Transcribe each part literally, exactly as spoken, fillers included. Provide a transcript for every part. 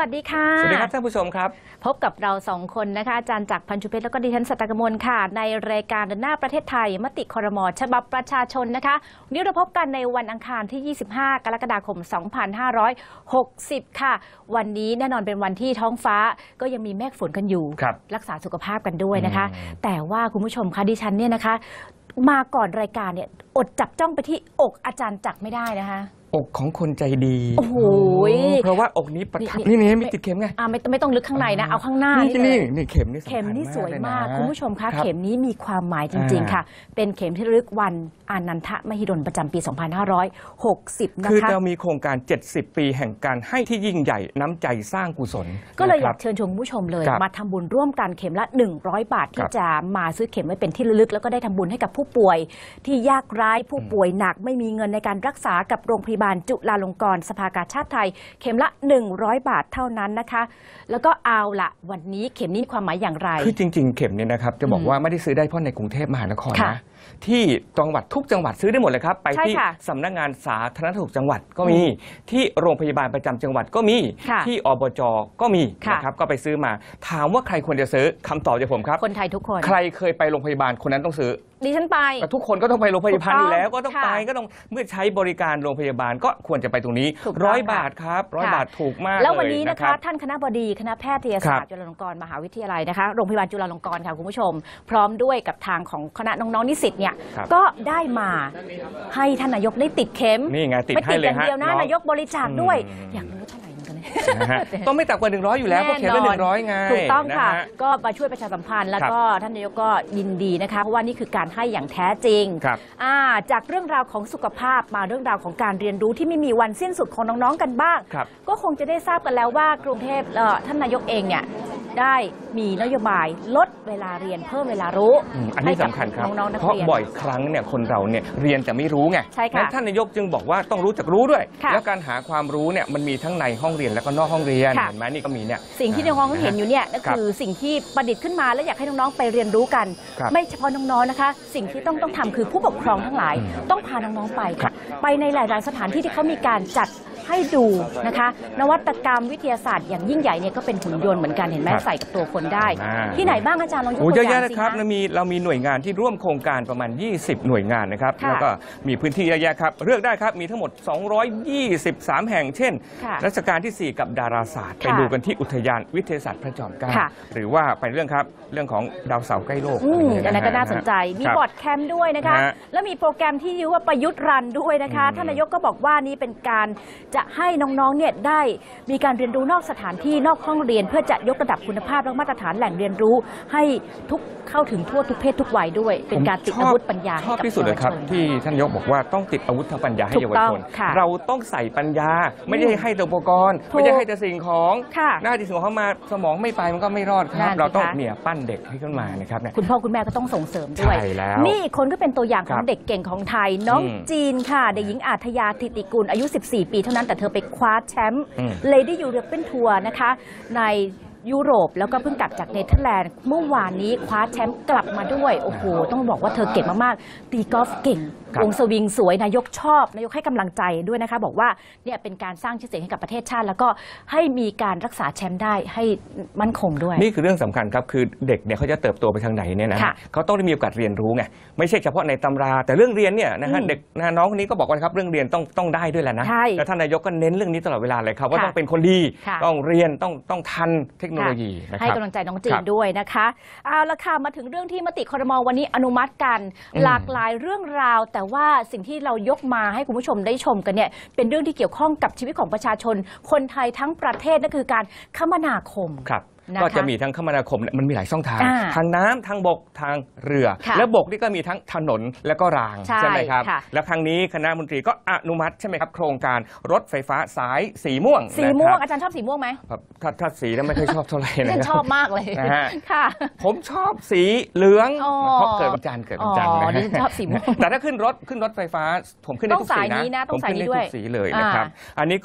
วัสดีค่ะสวัสดีครับท่านผู้ชมครับพบกับเราสองคนนะคะอาจารย์จักรพันธ์ชุเพชรแล้วก็ดิฉันสัตกมลค่ะในรายการเดินหน้าประเทศไทยมติครม.ฉบับประชาชนนะคะวันนี้เราพบกันในวันอังคารที่ยี่สิบห้ากรกฎาคมสองพันห้าร้อยหกสิบค่ะวันนี้แน่นอนเป็นวันที่ท้องฟ้าก็ยังมีเมฆฝนกันอยู่รรักษาสุขภาพกันด้วยนะคะแต่ว่าคุณผู้ชมคะดิฉันเนี่ยนะคะมาก่อนรายการเนี่ยอดจับจ้องไปที่อกอาจารย์จักรไม่ได้นะคะอกของคนใจดีโอ้โหเพราะว่าอกนี้ประทับนี่นี่มีติดเข็มไงอ่าไม่ไม่ต้องลึกข้างในนะเอาข้างหน้านี่นี่นี่เข็มนี่เข็มนี่สวยมากคุณผู้ชมคะเข็มนี้มีความหมายจริงๆค่ะเป็นเข็มที่ระลึกวันอานันทมหิดลประจำปีสองพันห้าร้อยหกสิบนะคะคือเรามีโครงการเจ็ดสิบปีแห่งการให้ที่ยิ่งใหญ่น้ำใจสร้างกุศลก็เลยอยากเชิญชวนผู้ชมเลยมาทำบุญร่วมกันเข็มละหนึ่งร้อยบาทที่จะมาซื้อเข็มไว้เป็นที่ระลึกแล้วก็ได้ทำบุญให้กับผู้ป่วยที่ยากไร้ผู้ป่วยหนักไม่มีเงินในการรักษากับโรงพยาบาลจุฬาลงกรณ์สภากาชาดไทยเข็มละหนึ่งร้อยบาทเท่านั้นนะคะแล้วก็เอาละวันนี้เข็มนี้ความหมายอย่างไรคือจริงๆเข็มเนี่ยนะครับจะบอกว่าไม่ได้ซื้อได้เพราะในกรุงเทพมหานครนะที่จังหวัดทุกจังหวัดซื้อได้หมดเลยครับไปที่สำนักงานสาธารณสุขจังหวัดก็มีที่โรงพยาบาลประจำจังหวัดก็มีที่อบจ.ก็มีนะครับก็ไปซื้อมาถามว่าใครควรจะซื้อคำตอบจากผมครับคนไทยทุกคนใครเคยไปโรงพยาบาลคนนั้นต้องซื้อดิฉันไปทุกคนก็ต้องไปโรงพยาบาลอยู่แล้วก็ต้องไปก็ต้องเมื่อใช้บริการโรงพยาบาลก็ควรจะไปตรงนี้ร้อยบาทครับร้อยบาทถูกมากเลยแล้ววันนี้นะคะท่านคณบดีคณะแพทยศาสตร์จุฬาลงกรณ์มหาวิทยาลัยนะคะโรงพยาบาลจุฬาลงกรณ์ค่ะคุณผู้ชมพร้อมด้วยกับทางของคณะน้องๆนิสิตเนี่ยก็ได้มาให้ท่านนายกได้ติดเข็มนี่ไงติดให้เลยฮะไม่ติดอย่างเดียวนะนายกบริจาคด้วยอยากรู้เท่าไหร่ต้องไม่ต่ำกว่าหนึ่งร้อยอยู่แล้วเพราะเข็มละหนึ่งร้อยไงถูกต้องค่ะก็มาช่วยประชาสัมพันธ์แล้วก็ท่านนายกก็ยินดีนะคะเพราะว่านี่คือการให้อย่างแท้จริงจากเรื่องราวของสุขภาพมาเรื่องราวของการเรียนรู้ที่ไม่มีวันสิ้นสุดของน้องๆกันบ้างก็คงจะได้ทราบกันแล้วว่ากรุงเทพท่านนายกเองเนี่ยได้มีนโยบายลดเวลาเรียนเพิ่มเวลารู้อันนี้สำคัญครับเพราะบ่อยครั้งเนี่ยคนเราเนี่ยเรียนแต่ไม่รู้ไงงั้นท่านนายกจึงบอกว่าต้องรู้จักรู้ด้วยแล้วการหาความรู้เนี่ยมันมีทั้งในห้องเรียนแล้วก็นอกห้องเรียนเห็นไหมนี่ก็มีเนี่ยสิ่งที่น้องๆเห็นอยู่เนี่ยก็คือสิ่งที่ประดิษฐ์ขึ้นมาและอยากให้น้องๆไปเรียนรู้กันไม่เฉพาะน้องๆนะคะสิ่งที่ต้องต้องทำคือผู้ปกครองทั้งหลายต้องพาน้องๆไปไปในหลายๆสถานที่ที่เขามีการจัดให้ดูนะคะนวัตกรรมวิทยาศาสตร์อย่างยิ่งใหญ่เนี่ยก็เป็นหุ่นยนต์เหมือนกันเห็นไหมใส่กับตัวคนได้ที่ไหนบ้างอาจารย์ลองยกตัวอย่างสิคะเยอะๆครับเรามีเรามีหน่วยงานที่ร่วมโครงการประมาณยี่สิบหน่วยงานนะครับแล้วก็มีพื้นที่เยอะแยะครับเลือกได้ครับมีทั้งหมดสองร้อยยี่สิบสามแห่งเช่นรัชกาลที่สี่กับดาราศาสตร์ไปดูกันที่อุทยานวิทยาศาสตร์พระจอมเกล้าหรือว่าไปเรื่องครับเรื่องของดาวเสาร์ใกล้โลกอันนั้นก็น่าสนใจมีบอร์ดแคมป์ด้วยนะคะแล้วมีโปรแกรมที่ชื่อว่าประยุทธ์รันด้วยนะคะท่านนายกก็บอกว่านี่เป็นการจะให้น้องๆเนี่ยได้มีการเรียนรู้นอกสถานที่นอกห้องเรียนเพื่อจะยกระดับคุณภาพและมาตรฐานแหล่งเรียนรู้ให้ทุกเข้าถึงทั่วทุกเพศทุกวัยด้วยเป็นการติดอาวุธปัญญาชอบที่สุดเลยครับที่ท่านนายกบอกว่าต้องติดอาวุธทางปัญญาให้เยาวชนเราต้องใส่ปัญญาไม่ได้ให้แต่อุปกรณ์ไม่ได้ให้แต่สิ่งของหน้าที่สิ่งของเข้ามาสมองไม่ไปมันก็ไม่รอดครับเราต้องเนี่ยปั้นเด็กให้ขึ้นมานะครับคุณพ่อคุณแม่ก็ต้องส่งเสริมด้วยนี่คนก็เป็นตัวอย่างของเด็กเก่งของไทยน้องจีนค่ะเด็กหญิงอาทยาธิติกุลอายุสิบสี่ปีเท่านั้นแต่เธอไปคว้าแชมป์เลดี้ยูโรเปียนทัวร์นะคะในยุโรปแล้วก็เพิ่งกลับจากเนเธอร์แลนด์เมื่อวานนี้คว้าแชมป์กลับมาด้วยโอ้โหต้องบอกว่าเธอเก่งมากๆตีกอล์ฟเก่งวงสวิงสวยนายกชอบนายกให้กำลังใจด้วยนะคะบอกว่าเนี่ยเป็นการสร้างชื่อเสียงให้กับประเทศชาติแล้วก็ให้มีการรักษาแชมป์ได้ให้มั่นคงด้วยนี่คือเรื่องสำคัญครับคือเด็กเนี่ยเขาจะเติบโตไปทางไหนเนี่ยนะเขาต้องได้มีโอกาสเรียนรู้ไงไม่ใช่เฉพาะในตำราแต่เรื่องเรียนเนี่ยนะฮะเด็กน้องคนนี้ก็บอกว่าครับเรื่องเรียนต้องต้องได้ด้วยแหละนะแล้วท่านนายกก็เน้นเรื่องนี้ตลอดเวลาเลยครับว่าต้องเป็นคนดีต้องเรียนต้องต้องทันเทคโนโลยีให้กำลังใจน้องจีนด้วยนะคะเอาละค่ะมาถึงเรื่องที่มติครม.วันนี้อนุมัติกันหลากหลายเรื่องราวแต่ว่าสิ่งที่เรายกมาให้คุณผู้ชมได้ชมกันเนี่ยเป็นเรื่องที่เกี่ยวข้องกับชีวิตของประชาชนคนไทยทั้งประเทศนั่นคือการคมนาคมก็จะมีทั้งคมนาคมมันมีหลายช่องทางทางน้ำทางบกทางเรือและบกนี่ก็มีทั้งถนนและก็รางใช่ไหมครับและครั้งนี้คณะมนตรีก็อนุมัติใช่ไหมครับโครงการรถไฟฟ้าสายสีม่วงสีม่วงอาจารย์ชอบสีม่วงไหมถ้าถ้าสีนั้นไม่ค่อยชอบเท่าไหร่นะชอบมากเลยค่ะผมชอบสีเหลืองเพราะเกิดวันจันทร์เกิดวันจันทร์นะชอบสีม่วงแต่ถ้าขึ้นรถขึ้นรถไฟฟ้าผมขึ้นได้ทุกสีนะผมขึ้นได้ทุกสีเลยนะครับอันนี้ก็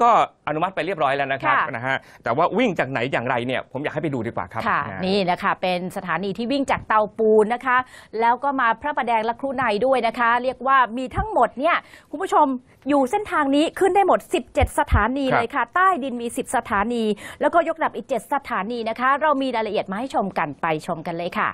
อนุมัติไปเรียบร้อยแล้วนะครับนะฮะแต่ว่าวิ่งจากไหนอย่างไรเนี่ยผมอยากให้ไปดูดีกว่าครับนี่นะคะเป็นสถานีที่วิ่งจากเตาปูนนะคะแล้วก็มาพระประแดงและครูในด้วยนะคะเรียกว่ามีทั้งหมดเนี่ยคุณผู้ชมอยู่เส้นทางนี้ขึ้นได้หมดสิบเจ็ดสถานีเลยค่ะใต้ดินมีสิบสถานีแล้วก็ยกระดับอีกเจ็ดสถานีนะคะเรามีรายละเอียดมาให้ชมกันไปชมกันเลยค่ะ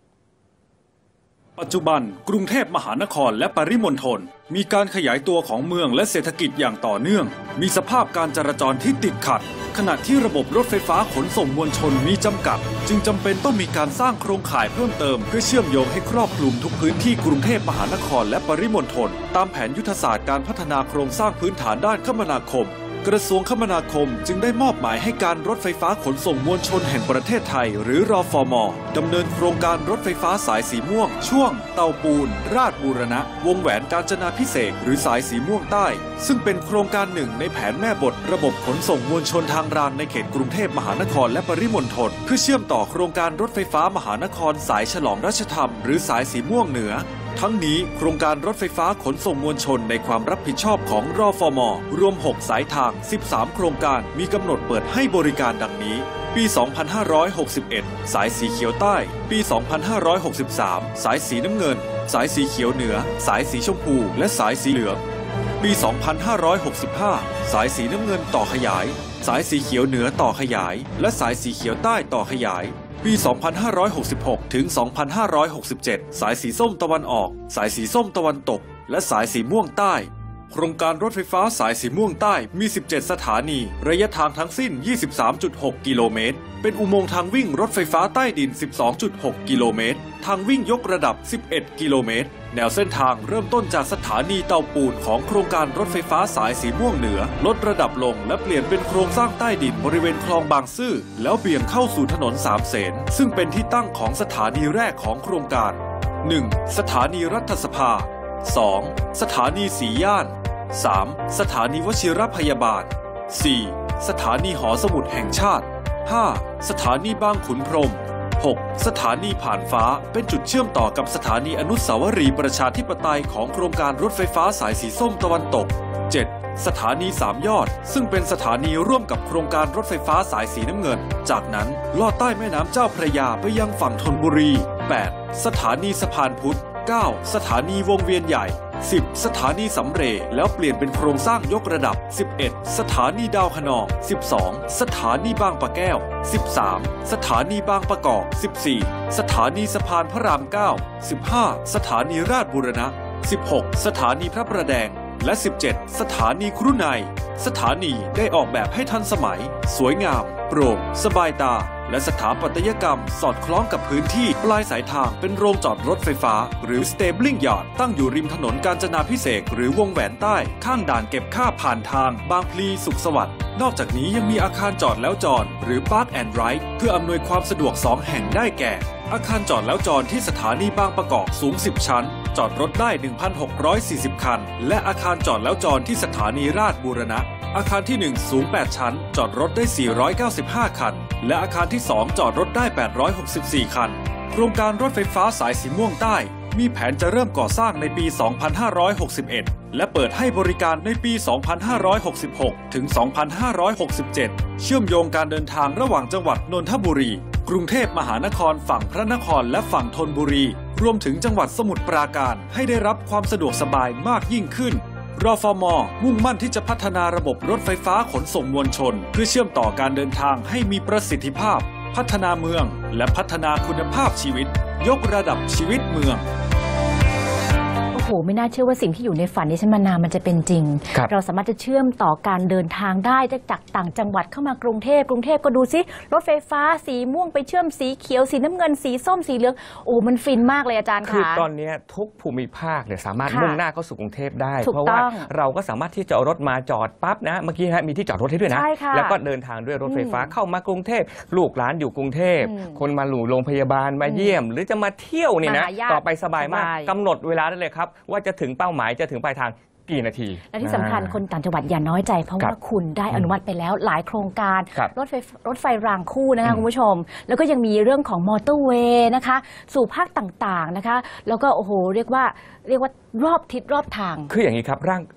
ปัจจุบันกรุงเทพมหานครและปริมณฑลมีการขยายตัวของเมืองและเศรษฐกิจอย่างต่อเนื่องมีสภาพการจราจรที่ติดขัดขณะที่ระบบรถไฟฟ้าขนส่งมวลชนมีจำกัดจึงจำเป็นต้องมีการสร้างโครงข่ายเพิ่มเติมเพื่อเชื่อมโยงให้ครอบคลุมทุกพื้นที่กรุงเทพมหานครและปริมณฑลตามแผนยุทธศาสตร์การพัฒนาโครงสร้างพื้นฐานด้านคมนาคมกระทรวงคมนาคมจึงได้มอบหมายให้การรถไฟฟ้าขนส่งมวลชนแห่งประเทศไทยหรือรฟม.ดำเนินโครงการรถไฟฟ้าสายสีม่วงช่วงเตาปูนราชบูรณะวงแหวนกาญจนาภิเษกหรือสายสีม่วงใต้ซึ่งเป็นโครงการหนึ่งในแผนแม่บทระบบขนส่งมวลชนทางรางในเขตกรุงเทพมหานครและปริมณฑลเพื่อเชื่อมต่อโครงการรถไฟฟ้ามหานครสายฉลองรัชธรรมหรือสายสีม่วงเหนือทั้งนี้โครงการรถไฟฟ้าขนส่งมวลชนในความรับผิดชอบของรฟม.รวมหกสายทางสิบสามโครงการมีกำหนดเปิดให้บริการดังนี้ปี สองพันห้าร้อยหกสิบเอ็ด สายสีเขียวใต้ปี สองพันห้าร้อยหกสิบสาม สายสีน้ำเงินสายสีเขียวเหนือสายสีชมพูและสายสีเหลืองปี สองพันห้าร้อยหกสิบห้า สายสีน้ำเงินต่อขยายสายสีเขียวเหนือต่อขยายและสายสีเขียวใต้ต่อขยายปี สองพันห้าร้อยหกสิบหก ถึง สองพันห้าร้อยหกสิบเจ็ด สายสีส้มตะวันออกสายสีส้มตะวันตกและสายสีม่วงใต้โครงการรถไฟฟ้าสายสีม่วงใต้มีสิบเจ็ดสถานีระยะทางทั้งสิ้น ยี่สิบสามจุดหก กิโลเมตรเป็นอุโมงค์ทางวิ่งรถไฟฟ้าใต้ดิน สิบสองจุดหก กิโลเมตรทางวิ่งยกระดับ สิบเอ็ด กิโลเมตรแนวเส้นทางเริ่มต้นจากสถานีเตาปูนของโครงการรถไฟฟ้าสายสีม่วงเหนือลดระดับลงและเปลี่ยนเป็นโครงสร้างใต้ดินบริเวณคลองบางซื่อแล้วเบี่ยงเข้าสู่ถนนสามเสนซึ่งเป็นที่ตั้งของสถานีแรกของโครงการ หนึ่ง สถานีรัฐสภา สอง สถานีสีย่าน สาม สถานีวชิรพยาบาล สี่ สถานีหอสมุดแห่งชาติ ห้า สถานีบางขุนพรหม หก สถานีผ่านฟ้าเป็นจุดเชื่อมต่อกับสถานีอนุสาวรีย์ประชาธิปไตยของโครงการรถไฟฟ้าสายสีส้มตะวันตก เจ็ด สถานีสามยอดซึ่งเป็นสถานีร่วมกับโครงการรถไฟฟ้าสายสีน้ำเงินจากนั้นลอดใต้แม่น้ำเจ้าพระยาไปยังฝั่งธนบุรี แปด สถานีสะพานพุทธ เก้า สถานีวงเวียนใหญ่ สิบ สถานีสำเร็จแล้วเปลี่ยนเป็นโครงสร้างยกระดับ สิบเอ็ด สถานีดาวคะนอง สิบสอง สถานีบางปะแก้ว สิบสาม สถานีบางประกอบ สิบสี่ สถานีสะพานพระราม เก้า สิบห้า สถานีราชบูรณะ สิบหก สถานีพระประแดงและ สิบเจ็ด สถานีครุในสถานีได้ออกแบบให้ทันสมัยสวยงามโปร่งสบายตาและสถาปัตยกรรมสอดคล้องกับพื้นที่ปลายสายทางเป็นโรงจอดรถไฟฟ้าหรือ Stabling Yard ตั้งอยู่ริมถนนกาญจนาภิเษกหรือวงแหวนใต้ข้างด่านเก็บค่าผ่านทางบางพลีสุขสวัสดิ์นอกจากนี้ยังมีอาคารจอดแล้วจอดหรือ Park and Ride เพื่ออำนวยความสะดวกสองแห่งได้แก่อาคารจอดแล้วจอดที่สถานีบางประกอบสูงสิบชั้นจอดรถได้ หนึ่งพันหกร้อยสี่สิบ คันและอาคารจอดแล้วจอดที่สถานีราชบูรณะอาคารที่หนึ่งสูงแปดชั้นจอดรถได้สี่ร้อยเก้าสิบห้าคันและอาคารที่สองจอดรถได้แปดร้อยหกสิบสี่คันโครงการรถไฟฟ้าสายสีม่วงใต้มีแผนจะเริ่มก่อสร้างในปี สองพันห้าร้อยหกสิบเอ็ด และเปิดให้บริการในปี สองพันห้าร้อยหกสิบหก ถึง สองพันห้าร้อยหกสิบเจ็ด เชื่อมโยงการเดินทางระหว่างจังหวัดนนทบุรีกรุงเทพมหานครฝั่งพระนครและฝั่งธนบุรีรวมถึงจังหวัดสมุทรปราการให้ได้รับความสะดวกสบายมากยิ่งขึ้นรฟม.มุ่งมั่นที่จะพัฒนาระบบรถไฟฟ้าขนส่งมวลชนเพื่อเชื่อมต่อการเดินทางให้มีประสิทธิภาพพัฒนาเมืองและพัฒนาคุณภาพชีวิตยกระดับชีวิตเมืองโอ้โหไม่น่าเชื่อว่าสิ่งที่อยู่ในฝันที่ฉันมานานมันจะเป็นจริงเราสามารถจะเชื่อมต่อการเดินทางได้จากต่างจังหวัดเข้ามากรุงเทพกรุงเทพก็ดูสิรถไฟฟ้าสีม่วงไปเชื่อมสีเขียวสีน้ำเงินสีส้มสีเหลืองโอ้มันฟินมากเลยอาจารย์ค่ะคือตอนนี้ทุกภูมิภาคเนี่ยสามารถมุ่งหน้าเข้าสู่กรุงเทพได้เพราะว่าเราก็สามารถที่จะเอารถมาจอดปั๊บนะเมื่อกี้ฮะมีที่จอดรถให้ด้วยนะแล้วก็เดินทางด้วยรถไฟฟ้าเข้ามากรุงเทพลูกหลานอยู่กรุงเทพคนมาหลู่โรงพยาบาลมาเยี่ยมหรือจะมาเที่ยวเนี่ยนะต่อไปสบายมากกำหนดเวลาได้เลยครับว่าจะถึงเป้าหมายจะถึงปลายทางกี่นาทีและที่สำคัญคนต่างจังหวัดอย่าน้อยใจเพราะว่าคุณได้อนุมัติไปแล้วหลายโครงการรถไฟรถไฟรางคู่นะคะคุณผู้ชมแล้วก็ยังมีเรื่องของมอเตอร์เวย์นะคะสู่ภาคต่างๆนะคะแล้วก็โอ้โหเรียกว่าเรียกว่ารอบทิศรอบทางคืออย่างนี้ครับร่าง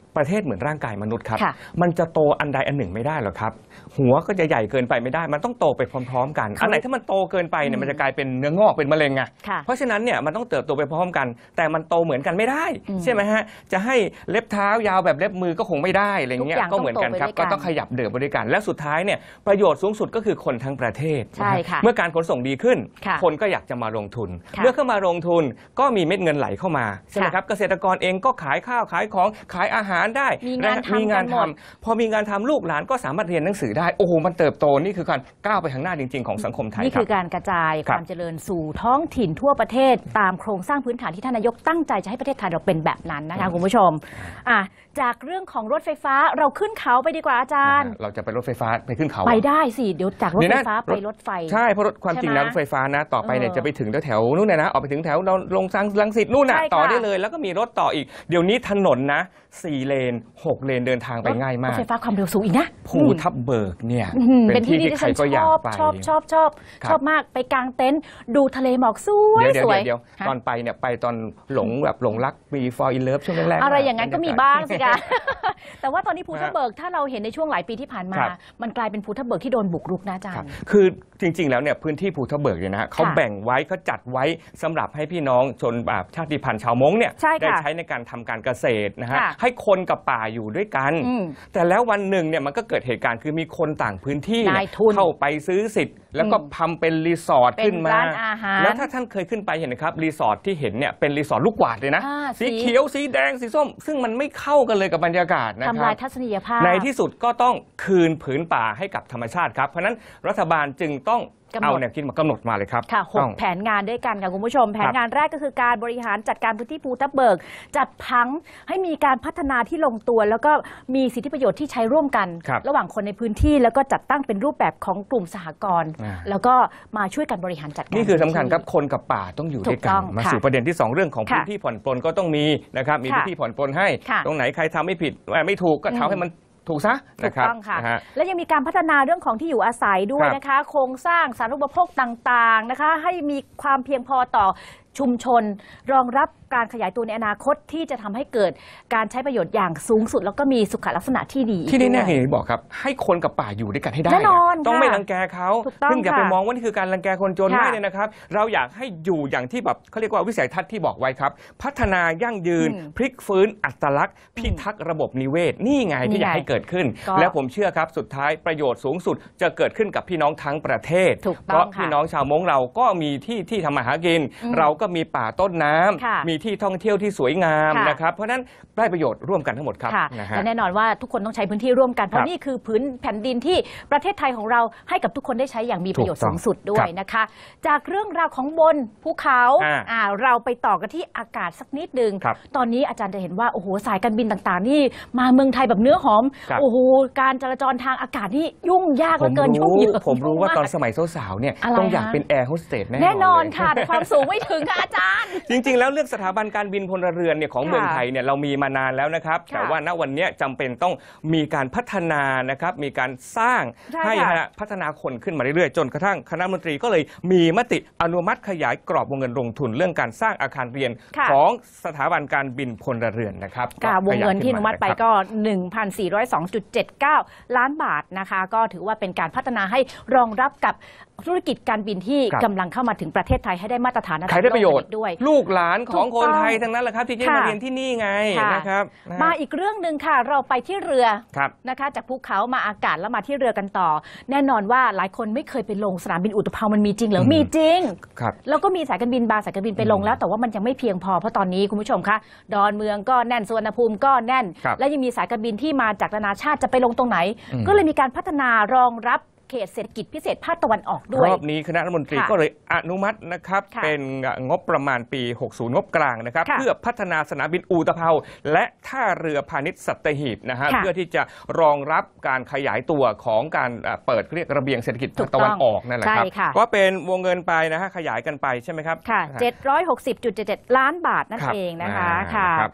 ประเทศเหมือนร่างกายมนุษย์ครับมันจะโตอันใดอันหนึ่งไม่ได้หรอกครับหัวก็จะใหญ่เกินไปไม่ได้มันต้องโตไปพร้อมๆกันอันไหนถ้ามันโตเกินไปเนี่ยมันจะกลายเป็นเนื้องอกเป็นมะเร็งไงเพราะฉะนั้นเนี่ยมันต้องเติบโตไปพร้อมกันแต่มันโตเหมือนกันไม่ได้ใช่ไหมฮะจะให้เล็บเท้ายาวแบบเล็บมือก็คงไม่ได้อะไรเงี้ยก็เหมือนกันครับก็ต้องขยับเดินไปด้วยกันและสุดท้ายเนี่ยประโยชน์สูงสุดก็คือคนทั้งประเทศเมื่อการขนส่งดีขึ้นคนก็อยากจะมาลงทุนเมื่อเข้ามาลงทุนก็มีเม็ดเงินไหลเข้ามาใช่ไหมครับเกษตรกรเองก็ขายข้าวขายของขายอาหารได้มีงานทำพอมีงานทำลูกหลานก็สามารถเรียนหนังสือได้โอ้โหมันเติบโตนี่คือการก้าวไปข้างหน้าจริงๆของสังคมไทยนี่คือการกระจายความเจริญสู่ท้องถิ่นทั่วประเทศตามโครงสร้างพื้นฐานที่ท่านนายกตั้งใจจะให้ประเทศไทยเราเป็นแบบนั้นนะคะคุณผู้ชมอ่ะจากเรื่องของรถไฟฟ้าเราขึ้นเขาไปดีกว่าอาจารย์เราจะไปรถไฟฟ้าไปขึ้นเขาไปได้สิเดี๋ยวจากรถไฟฟ้าไปรถไฟใช่เพราะความจริงแล้วรถไฟฟ้านะต่อไปเนี่ยจะไปถึงแถวๆนู่นนะออกไปถึงแถวเราลงรังสิตนู่นน่ะต่อได้เลยแล้วก็มีรถต่ออีกเดี๋ยวนี้ถนนนะสี่เลนหกเลนเดินทางไปง่ายมากรถไฟฟ้าความเร็วสูงอีกนะภูทับเบิกเนี่ยเป็นที่ที่ใครก็อยากไปชอบชอบชอบชอบมากไปกางเต็นท์ดูทะเลหมอกสวยสวยเดี๋ยวตอนไปเนี่ยไปตอนหลงแบบหลงรักมี fall in love ช่วงแรกๆอะไรอย่างนั้นก็มีบ้างสิคะแต่ว่าตอนนี้ภูทับเบิกถ้าเราเห็นในช่วงหลายปีที่ผ่านมามันกลายเป็นภูทับเบิกที่โดนบุกรุกนะอาจารย์คือจริงๆแล้วเนี่ยพื้นที่ภูทับเบิกเนี่ยนะเขาแบ่งไว้เขาจัดไว้สำหรับให้พี่น้องชนชาติพันธุ์ชาวม้งเนี่ยได้ใช้ในการทำการเกษตรนะฮะให้คนกับป่าอยู่ด้วยกันแต่แล้ววันหนึ่งเนี่ยมันก็เกิดเหตุการณ์คือมีคนต่างพื้นที่เข้าไปซื้อสิทธิ์แล้วก็ทำเป็นรีสอร์ทขึ้นมาแล้วถ้าท่านเคยขึ้นไปเห็นนะครับรีสอร์ทที่เห็นเนี่ยเป็นรีสอร์ทลูกกวาดเลยนะสีเขียวสีแดงสีส้มซึ่งมันไม่เข้ากันเลยกับบรรยากาศนะครับทำลายทัศนียภาพในที่สุดก็ต้องคืนผืนป่าให้กับธรรมชาติครับเพราะนั้นรัฐบาลจึงต้องเอาแนวคิดมากำหนดมาเลยครับค่ะหกแผนงานด้วยกันค่ะคุณผู้ชมแผนงานแรกก็คือการบริหารจัดการพื้นที่ภูทับเบิกจัดพังให้มีการพัฒนาที่ลงตัวแล้วก็มีสิทธิประโยชน์ที่ใช้ร่วมกันระหว่างคนในพื้นที่แล้วก็จัดตั้งเป็นรูปแบบของกลุ่มสหกรณ์แล้วก็มาช่วยกันบริหารจัดการนี่คือสำคัญครับคนกับป่าต้องอยู่ด้วยกันมาสู่ประเด็นที่สองเรื่องของพื้นที่ผ่อนปลนก็ต้องมีนะครับมีพื้นที่ผ่อนปลนให้ตรงไหนใครทำไม่ผิดไม่ถูกก็ทำให้มันถูกซะนะครับถูกต้องค่ะและยังมีการพัฒนาเรื่องของที่อยู่อาศัยด้วยนะคะโครงสร้างสาธารณูปโภคต่างๆนะคะให้มีความเพียงพอต่อชุมชนรองรับการขยายตัวในอนาคตที่จะทำให้เกิดการใช้ประโยชน์อย่างสูงสุดแล้วก็มีสุขลักษณะที่ดีที่แน่ๆเห็นบอกครับให้คนกับป่าอยู่ด้วยกันให้ได้ต้องไม่รังแกเขาซึ่งอย่าไปมองว่านี่คือการรังแกคนจนไม่เลยนะครับเราอยากให้อยู่อย่างที่แบบเขาเรียกว่าวิสัยทัศน์ที่บอกไว้ครับพัฒนายั่งยืนพลิกฟื้นอัตลักษณ์พิทักษ์ระบบนิเวศนี่ไงที่อยากให้เกิดขึ้นแล้วผมเชื่อครับสุดท้ายประโยชน์สูงสุดจะเกิดขึ้นกับพี่น้องทั้งประเทศเพราะพี่น้องชาวม้งเราก็มีที่ที่ทำมาหากินเราก็มีป่าต้นน้ำมีที่ท่องเที่ยวที่สวยงามนะครับเพราะนั้นได้ประโยชน์ร่วมกันทั้งหมดครับและแน่นอนว่าทุกคนต้องใช้พื้นที่ร่วมกันเพราะนี่คือพื้นแผ่นดินที่ประเทศไทยของเราให้กับทุกคนได้ใช้อย่างมีประโยชน์สูงสุดด้วยนะคะจากเรื่องราวของบนภูเขาเราไปต่อกันที่อากาศสักนิดนึงตอนนี้อาจารย์จะเห็นว่าโอ้โหสายการบินต่างๆนี่มาเมืองไทยแบบเนื้อหอมโอ้โหการจราจรทางอากาศนี่ยุ่งยากเหลือเกินยุ่งเยอะผมรู้ว่าตอนสมัยสาวๆเนี่ยต้องอยากเป็นแอร์โฮสเตสแน่นอนค่ะแต่ความสูงไม่ถึงค่ะอาจารย์จริงๆแล้วเรื่องสถาบันการบินพลเรือนเนี่ยของเมืองไทยเนี่ยเรามีมานานแล้วนะครับแต่ว่าณวันนี้จำเป็นต้องมีการพัฒนานะครับมีการสร้างให้พัฒนาคนขึ้นมาเรื่อยๆจนกระทั่งคณะรัฐมนตรีก็เลยมีมติอนุมัติขยายกรอบวงเงินลงทุนเรื่องการสร้างอาคารเรียนของสถาบันการบินพลเรือนนะครับวงเงินที่อนุมัติไปก็ หนึ่งพันสี่ร้อยสองจุดเจ็ดเก้า ล้านบาทนะคะก็ถือว่าเป็นการพัฒนาให้รองรับกับธุรกิจการบินที่กำลังเข้ามาถึงประเทศไทยให้ได้มาตรฐานใครได้ประโยชน์ด้วยลูกหลานของคนไทยทั้งนั้นแหละครับที่จะมาเรียนที่นี่ไงนะครับมาอีกเรื่องหนึ่งค่ะเราไปที่เรือนะคะจากภูเขามาอากาศแล้วมาที่เรือกันต่อแน่นอนว่าหลายคนไม่เคยไปลงสนามบินอุตภเปามันมีจริงหรือมีจริงแล้วก็มีสายการบินบางสายการบินไปลงแล้วแต่ว่ามันยังไม่เพียงพอเพราะตอนนี้คุณผู้ชมคะดอนเมืองก็แน่นสุวรรณภูมิก็แน่นและยังมีสายการบินที่มาจากนานาชาติจะไปลงตรงไหนก็เลยมีการพัฒนารองรับเขตเศรษฐกิจพิเศษภาคตะวันออกด้วยรอบนี้คณะรัฐมนตรีก็เลยอนุมัตินะครับเป็นงบประมาณปีหกสิบงบกลางนะครับเพื่อพัฒนาสนามบินอุตภเปาและท่าเรือพาณิชย์สัตหีบนะฮะเพื่อที่จะรองรับการขยายตัวของการเปิดเรียกระเบียงเศรษฐกิจภาคตะวันออกนั่นแหละครับก็เป็นวงเงินไปนะฮะขยายกันไปใช่ไหมครับค่ะเจ็ดร้อยหกสิบจุดเจ็ดเจ็ดล้านบาทนั่นเองนะคะค่ะ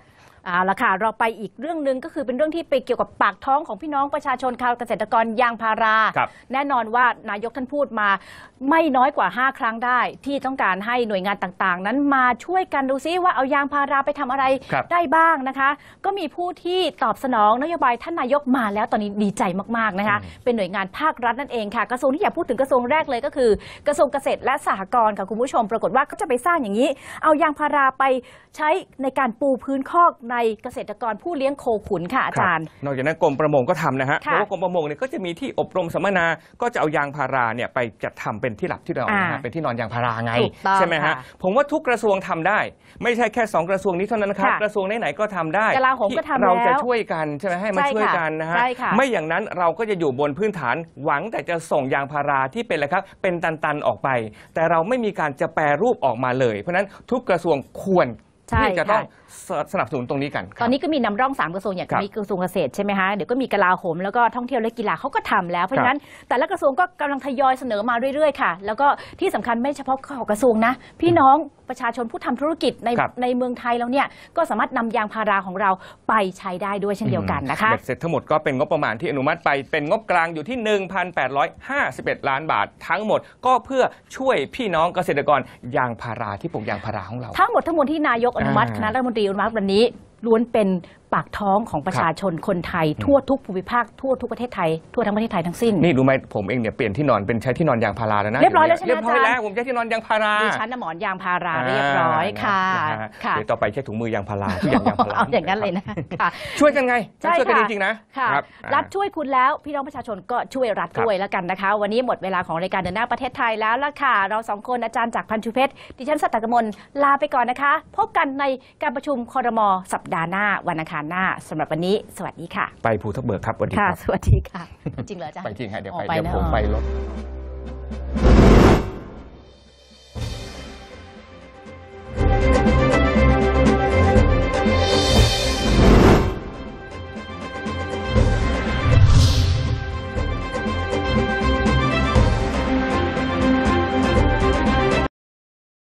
เอาละค่ะเราไปอีกเรื่องนึงก็คือเป็นเรื่องที่ไปเกี่ยวกับปากท้องของพี่น้องประชาชนชาวเกษตรกรยางพาราแน่นอนว่านายกท่านพูดมาไม่น้อยกว่าห้าครั้งได้ที่ต้องการให้หน่วยงานต่างๆนั้นมาช่วยกันดูซิว่าเอายางพาราไปทำอะไรได้บ้างนะคะก็มีผู้ที่ตอบสนองนโยบายท่านนายกมาแล้วตอนนี้ดีใจมากๆนะคะเป็นหน่วยงานภาครัฐนั่นเองค่ะกระทรวงที่อยากพูดถึงกระทรวงแรกเลยก็คือกระทรวงเกษตรและสหกรณ์ค่ะคุณผู้ชมปรากฏว่าเขาจะไปสร้างอย่างนี้เอายางพาราไปใช้ในการปูพื้นคอกในเกษตรกรผู้เลี้ยงโคขุนค่ะอาจารย์นอกจากนั้นกรมประมงก็ทำนะฮะเพราะว่ากรมประมงเนี่ยก็จะมีที่อบรมสัมมนาก็จะเอายางพาราเนี่ยไปจัดทำเป็นที่หลับที่นอนนะฮะเป็นที่นอนยางพาราไงใช่ไหมฮะผมว่าทุกกระทรวงทำได้ไม่ใช่แค่สองกระทรวงนี้เท่านั้นครับกระทรวงไหนๆก็ทำได้กลาโหมก็ทำแล้วเราจะช่วยกันใช่ไหมให้มาช่วยกันนะฮะไม่อย่างนั้นเราก็จะอยู่บนพื้นฐานหวังแต่จะส่งยางพาราที่เป็นอะไรครับเป็นตันๆออกไปแต่เราไม่มีการจะแปรรูปออกมาเลยเพราะฉะนั้นทุกกระทรวงควรที่จะต้องสนับสนุนตรงนี้กันตอนนี้ก็มีนำร่องสามกระทรวงอย่างมีกระทรวงเกษตรใช่ไหมคะเดี๋ยวก็มีกลาโหมแล้วก็ท่องเที่ยวและกีฬาเขาก็ทำแล้วเพราะฉะนั้นแต่ละกระทรวงก็กำลังทยอยเสนอมาเรื่อยๆค่ะแล้วก็ที่สำคัญไม่เฉพาะของกระทรวงนะพี่น้องประชาชนผู้ทำธุรกิจในในเมืองไทยแล้วเนี่ยก็สามารถนำยางพาราของเราไปใช้ได้ด้วยเช่นเดียวกันนะคะเสร็จทั้งหมดก็เป็นงบประมาณที่อนุมัติไปเป็นงบกลางอยู่ที่ หนึ่งพันแปดร้อยห้าสิบเอ็ด ล้านบาททั้งหมดก็เพื่อช่วยพี่น้องเกษตรกรยางพาราที่ปลูกยางพาราของเราทั้งหมดทั้งมวลที่นายกอนุมัติคณะรัฐมนตรีอนุมัติวันนี้ล้วนเป็นปากท้องของประชาชนคนไทยทั่วทุกภูมิภาคทั่วทุกประเทศไทยทั่วทั้งประเทศไทยทั้งสิ้นนี่รู้ไหมผมเองเนี่ยเปลี่ยนที่นอนเป็นใช้ที่นอนยางพาราแล้วนะเรียบร้อยแล้วใช่ไหมเรียบร้อยแล้วผมใช้ที่นอนยางพาราดิฉันหมอนยางพาราเรียบร้อยค่ะเดี๋ยวต่อไปใช้ถุงมือยางพาราทุกอย่างยางพาราเอาอย่างนั้นเลยนะช่วยกันไงช่วยกันจริงๆนะรัฐช่วยคุณแล้วพี่น้องประชาชนก็ช่วยรัฐด้วยแล้วกันนะคะวันนี้หมดเวลาของรายการเดินหน้าประเทศไทยแล้วล่ะค่ะเราสองคนอาจารย์จากพันธุเพชรดิฉันสัตตกมลลาไปก่อนนะคะพบกันในการประชุมครม.สัปดาห์หน้าวันอังคารหน้าสำหรับวันนี้สวัสดีค่ะไปภูทับเบิกครับสวัสดีค่ะสวัสดีค่ะจริงเหรอจ๊ะไปจริงฮะเดี๋ยวไปเดี๋ยวผมไปรถ